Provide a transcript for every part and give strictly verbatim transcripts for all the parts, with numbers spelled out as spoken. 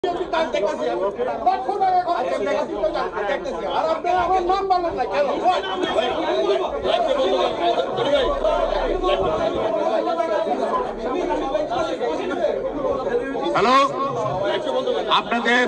Hello, আপনাদের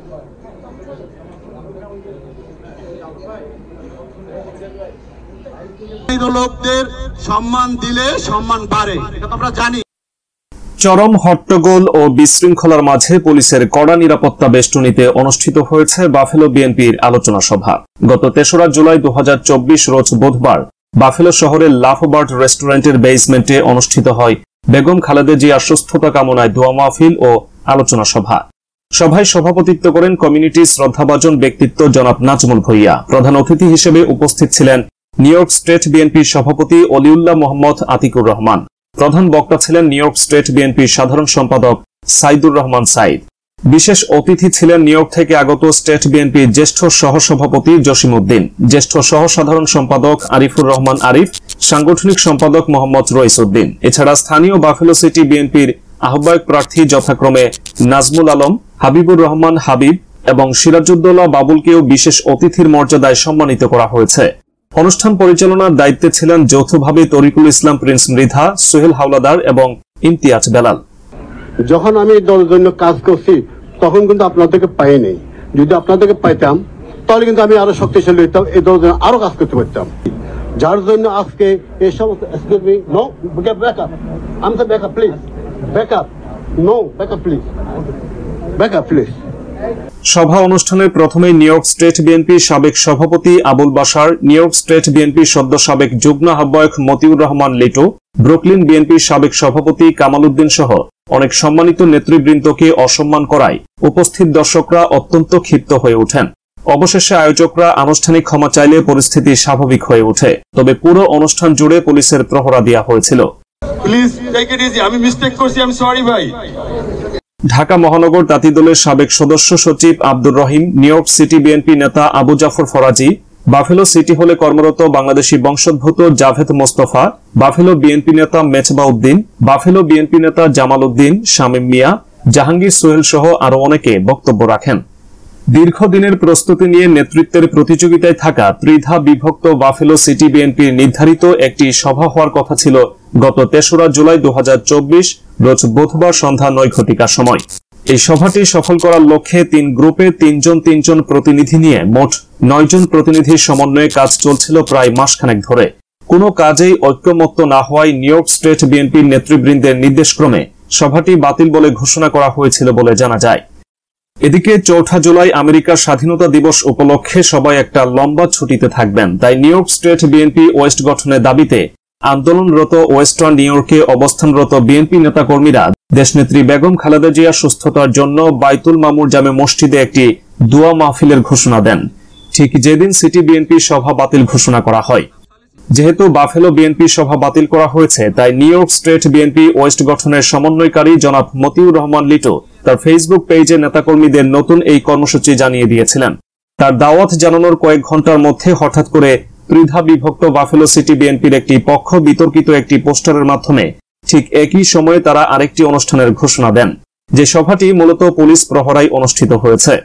লোকদের সম্মান দিলে সম্মান বাড়ে, এটা আমরা জানি। চরম হট্টগোল ও বিশৃঙ্খলার মাঝে পুলিশের কড়া নিরাপত্তা বেষ্টনীতে অনুষ্ঠিত হয়েছে বাফেলো বিএনপির আলোচনা সভা। গত তেসরা জুলাই দু হাজার চব্বিশ রোজ বুধবার বাফেলো শহরের লাফবার্ড রেস্টুরেন্টের বেসমেন্টে অনুষ্ঠিত হয় বেগম খালেদা জিয়ার সুস্থতা কামনায় দোয়া মাহফিল ও আলোচনা সভা। সভায় সভাপতিত্ব করেন কমিউনিটি শ্রদ্ধাভাজন ব্যক্তিত্ব জনাব নাজমুল ভূঁইয়া। প্রধান অতিথি হিসেবে উপস্থিত ছিলেন নিউ ইয়র্ক স্টেট বিএনপির সভাপতি অলিউল্লাহ মোহাম্মদ আতিকুর রহমান। প্রধান বক্তা ছিলেন নিউ ইয়র্ক স্টেট বিএনপির সাধারণ সম্পাদক সাইদুর রহমান সাইদ। বিশেষ অতিথি ছিলেন নিউ ইয়র্ক থেকে আগত স্টেট বিএনপির জ্যেষ্ঠ সহসভাপতি জসিম উদ্দিন, জ্যেষ্ঠ সহ সাধারণ সম্পাদক আরিফুর রহমান আরিফ, সাংগঠনিক সম্পাদক মোহাম্মদ রইস উদ্দিন। এছাড়া স্থানীয় বাফেলো সিটি বিএনপির আহ্বায়ক প্রার্থী যথাক্রমে নাজমুল আলম, হাবিবুর রহমান হাবিব এবং সিরাজউদ্দৌলা বাবুলকেও বিশেষ অতিথির মর্যাদায় সম্মানিত করা হয়েছে। অনুষ্ঠান পরিচালনার দায়িত্বে ছিলেন যৌথভাবে তরিকুল ইসলাম প্রিন্স মৃধা, সোহেল হাওলাদার এবং ইমতিয়াজ বেলাল। যখন আমি দলের জন্য কাজ করছি তখন কিন্তু আপনাদেরকে পাই নাই। যদি আপনাদেরকে পাইতাম তাহলে কিন্তু আমি আরো শক্তিশালী হইতাম, এই দলের জন্য আরো কাজ করতে পারতাম। যার জন্য আজকে এই সমস্ত সভা অনুষ্ঠানের প্রথমে নিউ ইয়র্ক স্টেট বিএনপির সাবেক সভাপতি Abul Bashar, New York State বিএনপির সদ্য সাবেক যুগ্ম আহ্বায়ক মতিউর রহমান লিটু, ব্রুকলিন বিএনপির সাবেক সভাপতি কামাল উদ্দিন সহ অনেক সম্মানিত নেতৃবৃন্দকে অসম্মান করায় উপস্থিত দর্শকরা অত্যন্ত ক্ষিপ্ত হয়ে ওঠেন। অবশেষে আয়োজকরা আনুষ্ঠানিক ক্ষমা চাইলে পরিস্থিতি স্বাভাবিক হয়ে ওঠে। তবে পুরো অনুষ্ঠান জুড়ে পুলিশের প্রহরা দেওয়া হয়েছিল। ঢাকা মহানগর তাঁতি দলের সাবেক সদস্য সচিব Abdur Rahim, New York City BNP নেতা আবু জাফর ফরাজি, বাফেলো সিটি হলে কর্মরত বাংলাদেশি বংশোদ্ভূত জাভেদ মোস্তফা, বাফেলো বিএনপি নেতা মেজবা উদ্দিন, বাফেলো বিএনপি নেতা জামাল উদ্দিন, শামীম মিয়া, জাহাঙ্গীর সোহেল সহ আরো অনেকে বক্তব্য রাখেন। দীর্ঘদিনের প্রস্তুতি নিয়ে নেতৃত্বের প্রতিযোগিতায় থাকা ত্রিধা বিভক্ত বাফেলো সিটি বিএনপির নির্ধারিত একটি সভা হওয়ার কথা ছিল গত তেসরা জুলাই দু হাজার চব্বিশ রোজ বুধবার সন্ধ্যা নয় ঘটিকার সময়। এই সভাটি সফল করার লক্ষ্যে তিন গ্রুপে তিনজন তিনজন প্রতিনিধি নিয়ে মোট নয় জন প্রতিনিধির সমন্বয়ে কাজ চলছিল প্রায় মাসখানেক ধরে। কোনো কাজেই ঐক্যমত্য না হওয়ায় নিউ ইয়র্ক স্টেট বিএনপির নেতৃবৃন্দের নির্দেশক্রমে সভাটি বাতিল বলে ঘোষণা করা হয়েছিল বলে জানা যায়। এদিকে চৌঠা জুলাই আমেরিকার স্বাধীনতা দিবস উপলক্ষে সবাই একটা লম্বা ছুটিতে থাকবেন। তাই New York State BNP West গঠনের দাবিতে আন্দোলনরত ওয়েস্টার্ন নিউ ইয়র্কে অবস্থানরত বিএনপি নেতাকর্মীরা দেশনেত্রী বেগম খালেদা জিয়ার সুস্থতার জন্য বাইতুল মামুর জামে মসজিদে একটি দোয়া মাহফিলের ঘোষণা দেন। ঠিক যেদিন সিটি বিএনপি সভা বাতিল ঘোষণা করা হয়। যেহেতু বাফেলো বিএনপি সভা বাতিল করা হয়েছে, তাই New York State BNP West গঠনের সমন্বয়কারী জনাব মতিউর রহমান লিটু তার ফেসবুক পেজে নেতাকর্মীদের নতুন এই কর্মসূচি জানিয়ে দিয়েছিলেন। তার দাওয়াত জানানোর কয়েক ঘন্টার মধ্যে হঠাৎ করে ত্রিধা বিভক্ত বাফেলো সিটি বিএনপির একটি পক্ষ বিতর্কিত একটি পোস্টারের মাধ্যমে ঠিক একই সময়ে তারা আরেকটি অনুষ্ঠানের ঘোষণা দেন, যে সভাটি মূলত পুলিশ প্রহরায় অনুষ্ঠিত হয়েছে।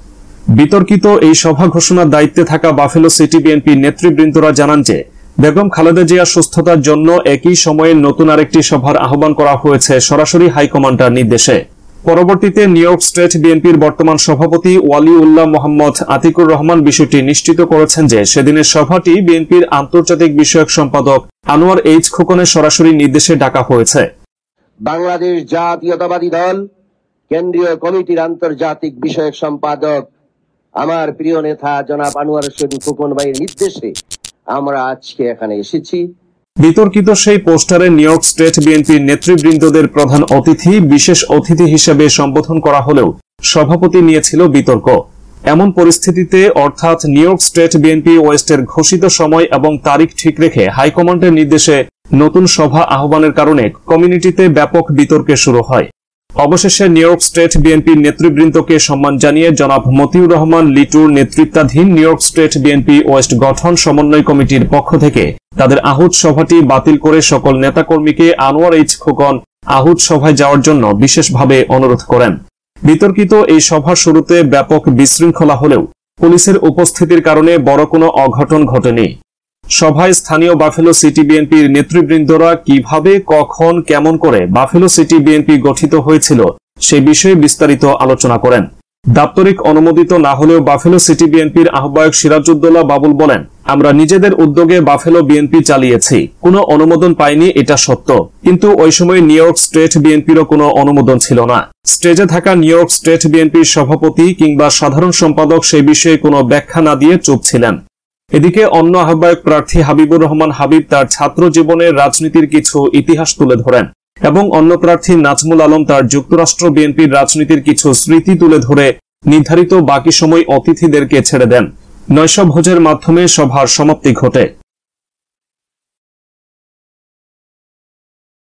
বিতর্কিত এই সভা ঘোষণার দায়িত্বে থাকা বাফেলো সিটি বিএনপির নেতৃবৃন্দরা জানান যে বেগম খালেদা জিয়ার সুস্থতার জন্য একই সময়ে নতুন আরেকটি সভার আহ্বান করা হয়েছে সরাসরি হাইকমান্ডার নির্দেশে। পরবর্তীতে নিউ ইয়র্ক স্টেট বিএনপির বর্তমান সভাপতি ওয়ালিউল্লাহ মোহাম্মদ আতিকুর রহমান বিষয়টি নিশ্চিত করেছেন যে সেদিনের সভাটি বিএনপির আন্তর্জাতিক বিষয়ক সম্পাদক আনোয়ার এইচ খোকনের সরাসরি নির্দেশে ডাকা হয়েছে। বাংলাদেশ জাতীয়তাবাদী দল কেন্দ্রীয় কমিটির আন্তর্জাতিক বিষয়ক সম্পাদক আমার প্রিয় নেতা জনাব আনোয়ার শরীফ খোকন ভাইয়ের নির্দেশে আমরা আজকে এখানে এসেছি। বিতর্কিত সেই পোস্টারে নিউ ইয়র্ক স্টেট বিএনপির নেতৃবৃন্দদের প্রধান অতিথি বিশেষ অতিথি হিসেবে সম্বোধন করা হলেও সভাপতি নিয়েছিল বিতর্ক। এমন পরিস্থিতিতে অর্থাৎ নিউ ইয়র্ক স্টেট বিএনপি ওয়েস্টের ঘোষিত সময় এবং তারিখ ঠিক রেখে হাইকমান্ডের নির্দেশে নতুন সভা আহ্বানের কারণে কমিউনিটিতে ব্যাপক বিতর্কে শুরু হয়। অবশেষে নিউ ইয়র্ক স্টেট বিএনপির নেতৃবৃন্দকে সম্মান জানিয়ে জনাব মতিউর রহমান লিটুর নেতৃত্বাধীন New York State BNP West গঠন সমন্বয় কমিটির পক্ষ থেকে তাদের আহুত সভাটি বাতিল করে সকল নেতাকর্মীকে আনোয়ার এইচ খোকন আহুত সভায় যাওয়ার জন্য বিশেষভাবে অনুরোধ করেন। বিতর্কিত এই সভার শুরুতে ব্যাপক বিশৃঙ্খলা হলেও পুলিশের উপস্থিতির কারণে বড় কোনো অঘটন ঘটেনি। সভায় স্থানীয় বাফেলো সিটি বিএনপির নেতৃবৃন্দরা কিভাবে, কখন, কেমন করে বাফেলো সিটি বিএনপি গঠিত হয়েছিল সে বিষয়ে বিস্তারিত আলোচনা করেন। দাপ্তরিক অনুমোদিত না হলেও বাফেলো সিটি বিএনপির আহ্বায়ক সিরাজউদ্দৌলা বাবুল বলেন, আমরা নিজেদের উদ্যোগে বাফেলো বিএনপি চালিয়েছি, কোনো অনুমোদন পাইনি এটা সত্য, কিন্তু ওই সময় নিউ ইয়র্ক স্টেট বিএনপিরও কোনো অনুমোদন ছিল না। স্টেজে থাকা নিউ ইয়র্ক স্টেট বিএনপির সভাপতি কিংবা সাধারণ সম্পাদক সেই বিষয়ে কোনো ব্যাখ্যা না দিয়ে চুপ ছিলেন। এদিকে অন্য আহ্বায়ক প্রার্থী হাবিবুর রহমান হাবিব তার ছাত্র জীবনের রাজনীতির কিছু ইতিহাস তুলে ধরেন এবং অন্য প্রার্থী নাজমুল আলম তার যুক্তরাষ্ট্র বিএনপির রাজনীতির কিছু স্মৃতি তুলে ধরে নির্ধারিত বাকি সময় অতিথিদেরকে ছেড়ে দেন। নৈশ ভোজের মাধ্যমে সভার সমাপ্তি ঘটে।